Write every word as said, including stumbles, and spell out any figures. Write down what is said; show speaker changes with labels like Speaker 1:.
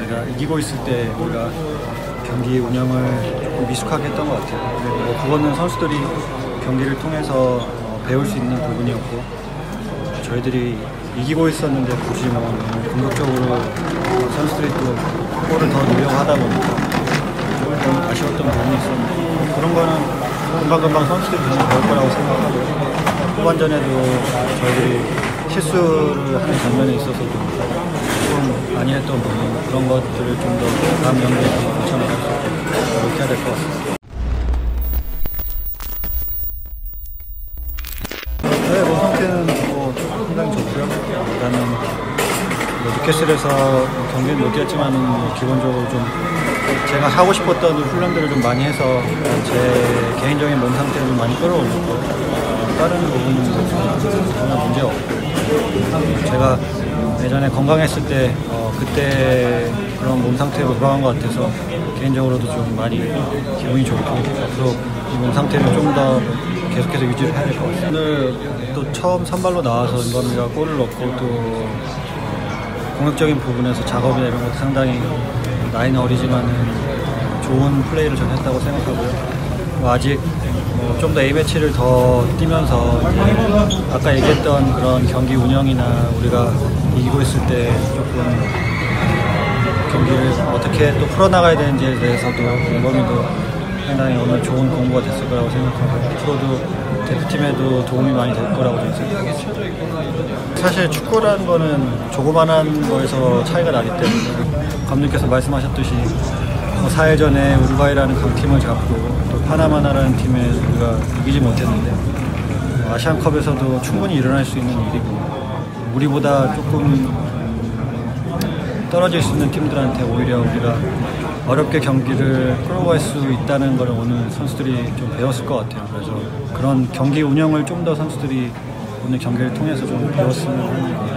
Speaker 1: 아니라 이기고 있을 때 우리가 경기 운영을 조금 미숙하게 했던 것 같아요. 근데 뭐 그거는 선수들이 경기를 통해서 어, 배울 수 있는 부분이었고, 저희들이 이기고 있었는데 굳이 뭐 너무 공격적으로 선수들이 또 골을 더 넣으려고 하다 보니까 좀 아쉬웠던 부분이 있었는데, 그런 거는 금방금방 선수들이 계속 배울 거라고 생각하고, 후반전에도 저희들이 실수를 하는 장면에 있어서도 좀 많이 했던 부분, 그런 것들을 좀 더 다음 경기에 더 고쳐나갈 수 있게 노력해야 될 것 같습니다. 네, 몸 상태는 뭐 상당히 좋고요. 일단은 뭐 뉴캐슬에서 경기는 못 뛰었지만 기본적으로 좀 제가 하고 싶었던 훈련들을 좀 많이 해서 제 개인적인 몸 상태를 좀 많이 끌어올렸고, 다른 부분은 전혀 문제 없고, 제가 예전에 건강했을 때 어, 그때 그런 몸 상태로 돌아간 것 같아서 개인적으로도 좀 많이 기분이 좋고, 앞으로 이 몸 상태를 좀 더 계속해서 유지를 해야 될 것 같습니다. 오늘 또 처음 선발로 나와서 임범이가 골을 넣고 또 어, 공격적인 부분에서 작업이나 이런 것도 상당히 나이는 어리지만은 좋은 플레이를 전 했다고 생각하고요. 뭐 아직 뭐 좀 더 A매치를 더 뛰면서 이제 아까 얘기했던 그런 경기 운영이나 우리가 이기고 있을 때 조금 경기를 어떻게 또 풀어나가야 되는지에 대해서도 임범이도 상당히 오늘 좋은 공부가 됐을 거라고 생각하고, 앞으로도 대표팀에도 도움이 많이 될 거라고 생각합니다. 사실 축구라는 거는 조그만한 거에서 차이가 나기 때문에, 감독님께서 말씀하셨듯이 사 일 전에 우루과이라는 강팀을 잡고 또 파나마나라는 팀에 우리가 이기지 못했는데, 아시안컵에서도 충분히 일어날 수 있는 일이고, 우리보다 조금 떨어질 수 있는 팀들한테 오히려 우리가 어렵게 경기를 끌어갈 수 있다는 걸 오늘 선수들이 좀 배웠을 것 같아요. 그래서 그런 경기 운영을 좀 더 선수들이 오늘 경기를 통해서 좀 배웠으면 하는